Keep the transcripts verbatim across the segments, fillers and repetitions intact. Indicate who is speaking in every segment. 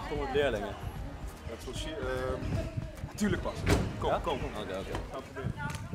Speaker 1: achthonderd leerlingen.
Speaker 2: Dat is wel uh, tuurlijk pas. Kom,
Speaker 1: ja?
Speaker 2: kom, kom.
Speaker 1: Oké, okay, oké. Okay.
Speaker 2: Gaan we proberen.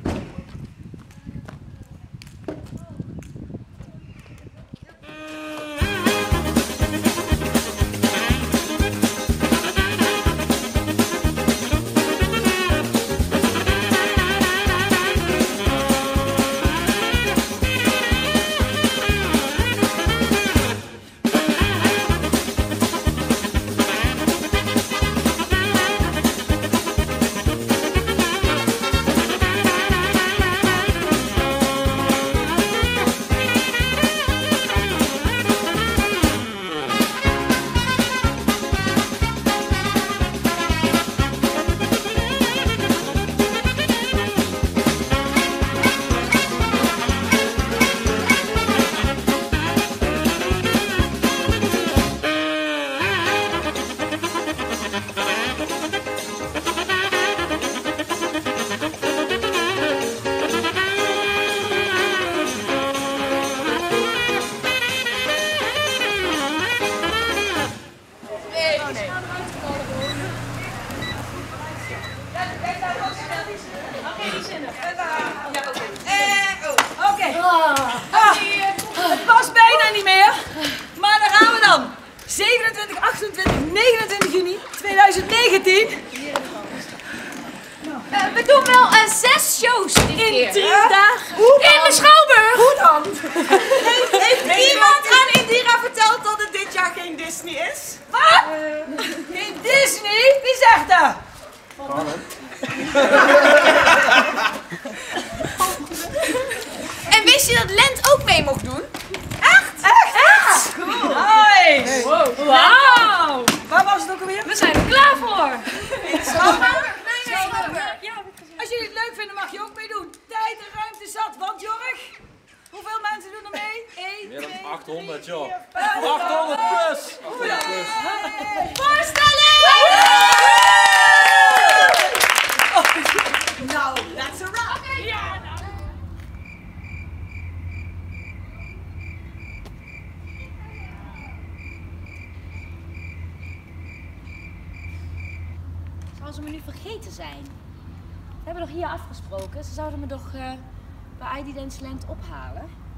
Speaker 3: zevenentwintig, achtentwintig, negenentwintig juni tweeduizend negentien.
Speaker 4: Uh, we doen wel uh, zes shows dit
Speaker 3: in
Speaker 4: keer.
Speaker 3: drie
Speaker 4: uh,
Speaker 3: dagen.
Speaker 4: In de Schouwburg.
Speaker 3: Hoe dan?
Speaker 5: Heeft, heeft iemand aan Indira verteld dat het dit jaar geen Disney is?
Speaker 3: Wat? Geen Disney? Wie zegt dat?
Speaker 4: En wist je dat Lent ook mee mocht doen?
Speaker 3: Echt? Echt? Echt? Cool. Nice.
Speaker 4: Wow. Wow.
Speaker 3: Waar was het ook alweer?
Speaker 4: We zijn er klaar voor.
Speaker 3: In de Schouwburg? Nee, nee, Schouwburg. Ja, als jullie het leuk vinden mag je ook meedoen. Tijd en ruimte zat, want Jorg, hoeveel mensen doen er mee? één,
Speaker 1: meer dan
Speaker 3: twee,
Speaker 1: achthonderd, joh.
Speaker 3: vier,
Speaker 1: achthonderd plus!
Speaker 3: achthonderd plus.
Speaker 4: Voorstelling!
Speaker 5: Nou, that's a wrap.
Speaker 4: Okay. Ja, nou.
Speaker 6: Zou ze me nu vergeten zijn? We hebben toch hier afgesproken? Ze zouden me toch uh, bij I D Dance Land ophalen?